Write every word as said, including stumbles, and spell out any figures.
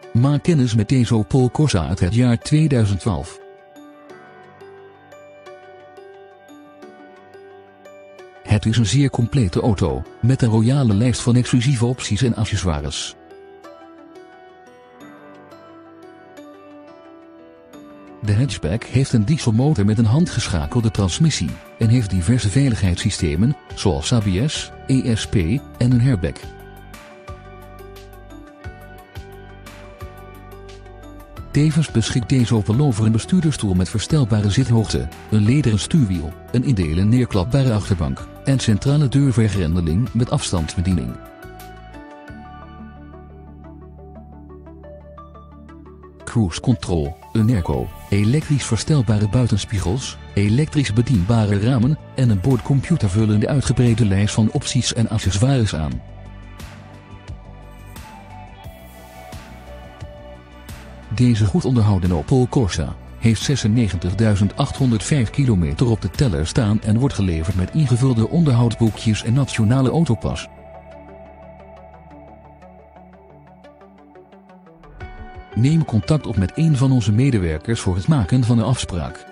Maak kennis met deze Opel Corsa uit het jaar tweeduizend twaalf. Het is een zeer complete auto, met een royale lijst van exclusieve opties en accessoires. De hatchback heeft een dieselmotor met een handgeschakelde transmissie en heeft diverse veiligheidssystemen, zoals A B S, E S P en een airbag. Tevens beschikt deze Opel over een bestuurdersstoel met verstelbare zithoogte, een lederen stuurwiel, een in delen neerklapbare achterbank en centrale deurvergrendeling met afstandsbediening. Cruise Control, een airco, elektrisch verstelbare buitenspiegels, elektrisch bedienbare ramen en een boordcomputer vullen de uitgebreide lijst van opties en accessoires aan. Deze goed onderhouden Opel Corsa heeft zesennegentigduizend achthonderdvijf kilometer op de teller staan en wordt geleverd met ingevulde onderhoudsboekjes en Nationale Autopas. Neem contact op met een van onze medewerkers voor het maken van een afspraak.